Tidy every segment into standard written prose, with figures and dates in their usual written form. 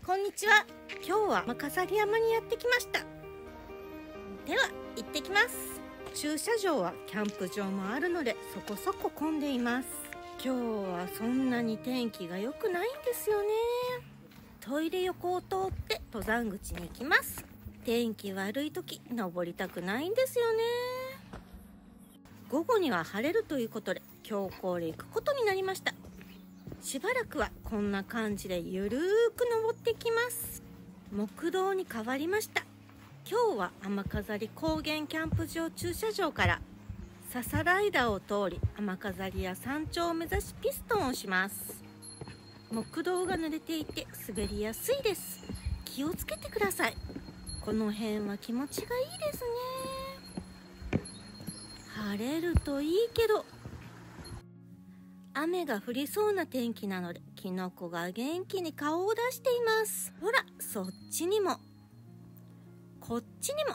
こんにちは。今日は飾り山にやってきました。では行ってきます。駐車場はキャンプ場もあるのでそこそこ混んでいます。今日はそんなに天気が良くないんですよね。トイレ横を通って登山口に行きます。天気悪い時登りたくないんですよね。午後には晴れるということで強行で行くことになりました。しばらくはこんな感じでゆるーく登ってきます。木道に変わりました。今日は雨飾り高原キャンプ場駐車場から笹ライダーを通り雨飾りや山頂を目指しピストンをします。木道が濡れていて滑りやすいです。気をつけてください。この辺は気持ちがいいですね。晴れるといいけど雨が降りそうな天気なのでキノコが元気に顔を出しています。ほら、そっちにもこっちにも。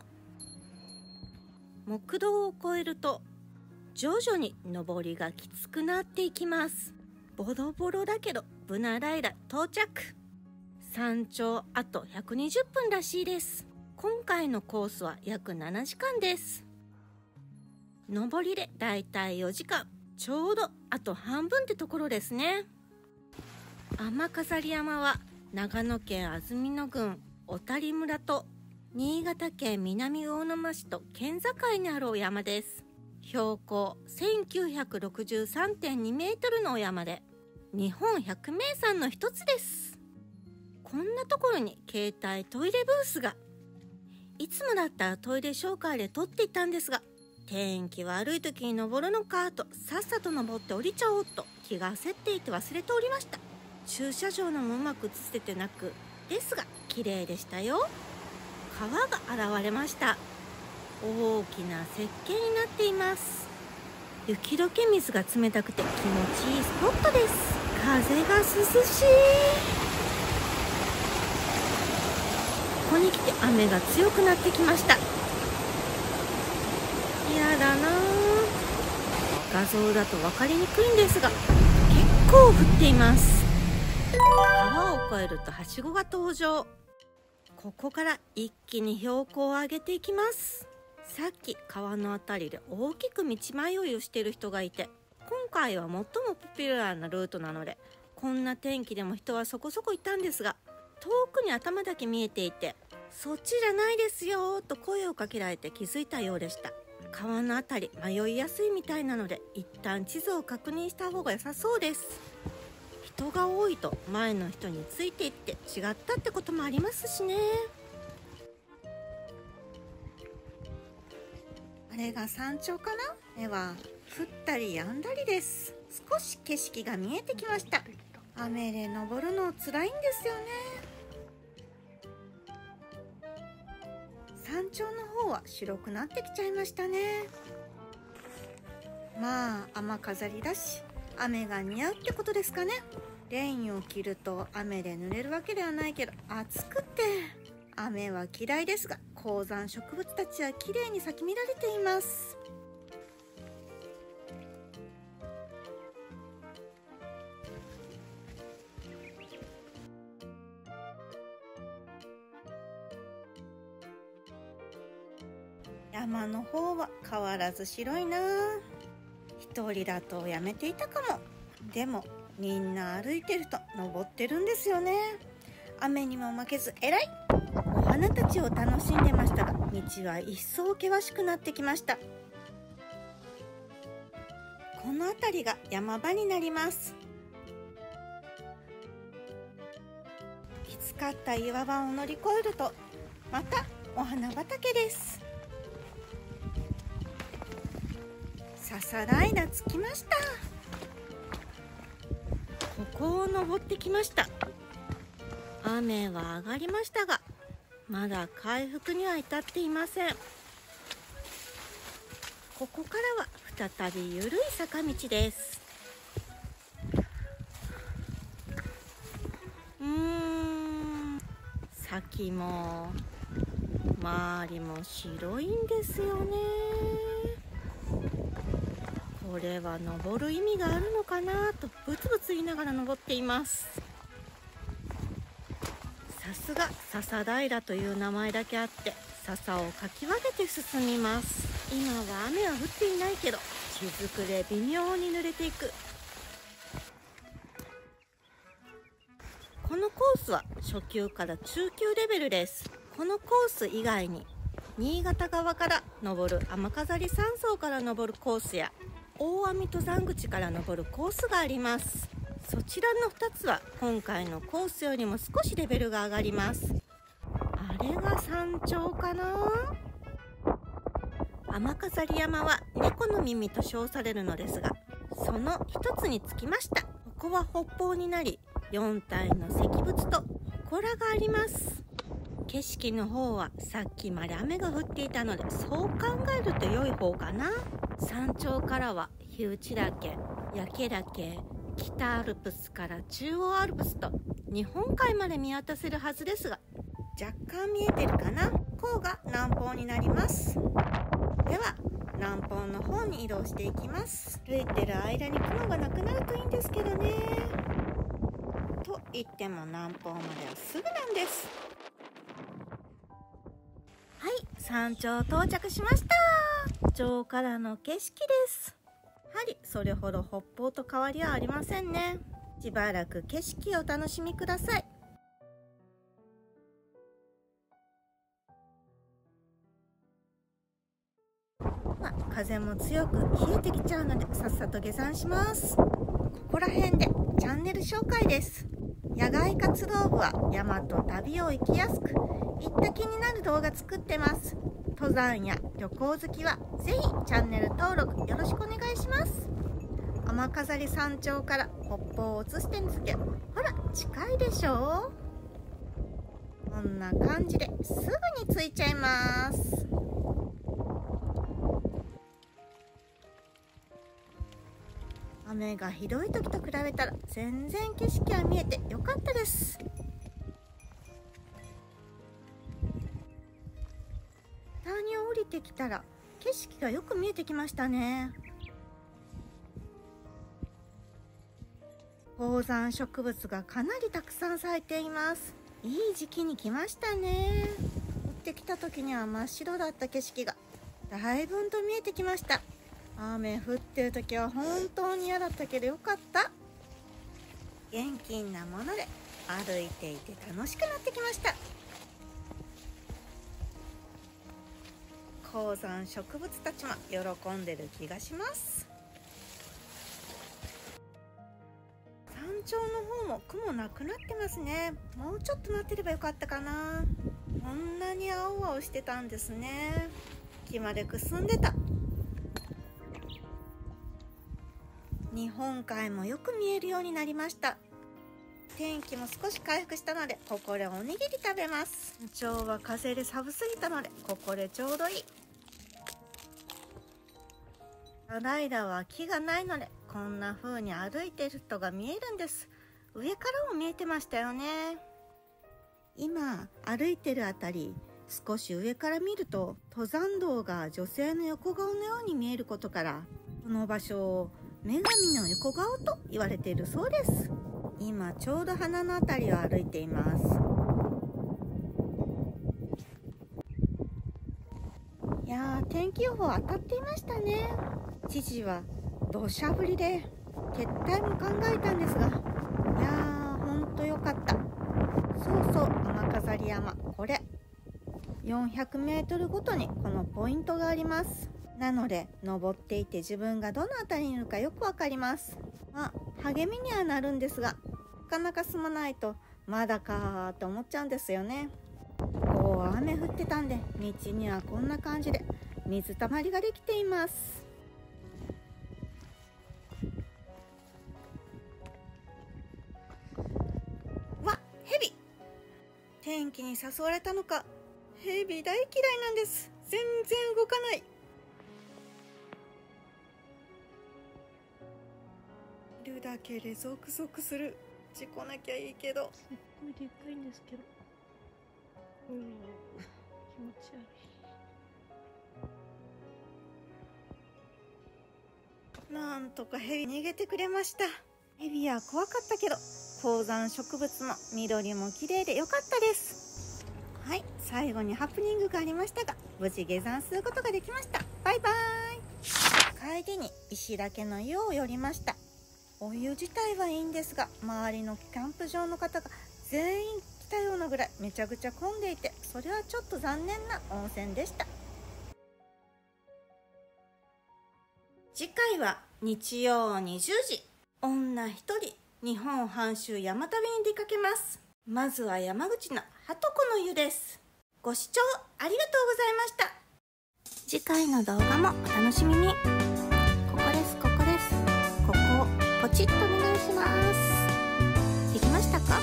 木道を越えると徐々に登りがきつくなっていきます。ボロボロだけどブナライダ到着。山頂あと120分らしいです。今回のコースは約7時間です。登りでだいたい4時間、ちょうどあと半分ってところですね。雨飾り山は長野県安曇野郡小谷村と新潟県南魚沼市と県境にあるお山です。標高 1963.2 メートルのお山で日本百名山の一つです。こんなところに携帯トイレブースが。いつもだったらトイレ紹介で撮っていたんですが、天気悪い時に登るのかとさっさと登って降りちゃおうと気が焦っていて忘れておりました。駐車場のもうまく映せてなくですが綺麗でしたよ。川が現れました。大きな石鹸になっています。雪解け水が冷たくて気持ちいいスポットです。風が涼しい。ここに来て雨が強くなってきました。やだな。画像だと分かりにくいんですが結構降っています。川を越えるとはしごが登場。ここから一気に標高を上げていきます。さっき川のあたりで大きく道迷いをしている人がいて、今回は最もポピュラーなルートなのでこんな天気でも人はそこそこいたんですが、遠くに頭だけ見えていてそっちじゃないですよと声をかけられて気づいたようでした。川のあたり迷いやすいみたいなので一旦地図を確認した方が良さそうです。人が多いと前の人についていって違ったってこともありますしね。あれが山頂かな。では降ったり止んだりです。少し景色が見えてきました。雨で登るの辛いんですよね。山頂の方は白くなってきちゃいましたね。まあ雨飾りだし雨が似合うってことですかね。レインを着ると雨で濡れるわけではないけど暑くって雨は嫌いですが、高山植物たちはきれいに咲き乱れています。山の方は変わらず白いな。一人だとやめていたかも。でもみんな歩いてると登ってるんですよね。雨にも負けず偉い。お花たちを楽しんでましたが道は一層険しくなってきました。この辺りが山場になります。きつかった岩場を乗り越えるとまたお花畑です。笹ライダー着きました。ここを登ってきました。雨は上がりましたがまだ回復には至っていません。ここからは再び緩い坂道です。先も周りも白いんですよね。これは登る意味があるのかなとブツブツ言いながら登っています。 さすが笹平という名前だけあって笹をかき分けて進みます。今は雨は降っていないけど雫で微妙に濡れていく。このコースは初級から中級レベルです。このコース以外に新潟側から登る雨飾山荘から登るコースや大網登山口から登るコースがあります。そちらの2つは今回のコースよりも少しレベルが上がります。あれが山頂かな。雨飾山は猫の耳と称されるのですが、その一つにつきました。ここは北方になり4体の石仏と祠があります。景色の方はさっきまで雨が降っていたので、そう考えると良い方かな。山頂からは火内岳、焼岳、北アルプスから中央アルプスと日本海まで見渡せるはずですが、若干見えてるかな。ここが南方になります。では南方の方に移動していきます。歩いてる間に雲がなくなるといいんですけどね。と言っても南方まではすぐなんです。はい、山頂到着しました。頂からの景色です。やはりそれほど北方と変わりはありませんね。しばらく景色をお楽しみください。風も強く冷えてきちゃうのでさっさと下山します。ここら辺でチャンネル紹介です。野外活動部は山と旅を行きやすく、行った気になる動画作ってます。登山や旅行好きはぜひチャンネル登録よろしくお願いします。雨飾山頂から北方を映してるんですけど、ほら近いでしょ。こんな感じですぐに着いちゃいます。雨がひどい時と比べたら全然景色は見えてよかったです。谷を降りてきたら景色がよく見えてきましたね。高山植物がかなりたくさん咲いています。いい時期に来ましたね。降ってきた時には真っ白だった景色がだいぶんと見えてきました。雨降ってる時は本当に嫌だったけどよかった。元気なもので歩いていて楽しくなってきました。高山植物たちも喜んでる気がします。山頂の方も雲なくなってますね。もうちょっと待ってればよかったかな。こんなに青々してたんですね。木までくすんでた。日本海もよく見えるようになりました。天気も少し回復したのでここでおにぎり食べます。今日は風で寒すぎたのでここでちょうどいい。小平は木がないのでこんな風に歩いてる人が見えるんです。上からも見えてましたよね。今歩いてるあたり少し上から見ると登山道が女性の横顔のように見えることからこの場所を女神の横顔と言われているそうです。今ちょうど鼻のあたりを歩いています。いやー、天気予報当たっていましたね。一時は土砂降りで撤退も考えたんですが、いやーほんとよかった。そうそう、雨飾山、これ400メートルごとにこのポイントがあります。なので登っていて自分がどの辺りにいるかよくわかります。励みにはなるんですが、なかなか進まないとまだかーと思っちゃうんですよね。こう雨降ってたんで道にはこんな感じで水たまりができています。わっ、ヘビ。天気に誘われたのかヘビ大嫌いなんです。全然動かない。いるだけでゾクゾクする。事故なきゃいいけど。すっごいでっかいんですけど、気持ち悪い。なんとかヘビ逃げてくれました。ヘビは怖かったけど高山植物の緑も綺麗で良かったです。はい、最後にハプニングがありましたが無事下山することができました。バイバーイ。帰りに石岳の湯を寄りました。お湯自体はいいんですが、周りのキャンプ場の方が全員来たようなぐらいめちゃくちゃ混んでいて、それはちょっと残念な温泉でした。次回は日曜20時、女一人日本半周山旅に出かけます。まずは山口のはとこの湯です。ご視聴ありがとうございました。次回の動画もお楽しみに。ここです、ここです。ここをポチッとお願いします。できましたか？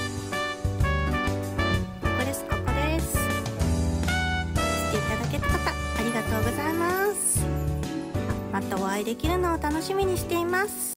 ここです、ここです。していただけた方ありがとうございます。またお会いできるのを楽しみにしています。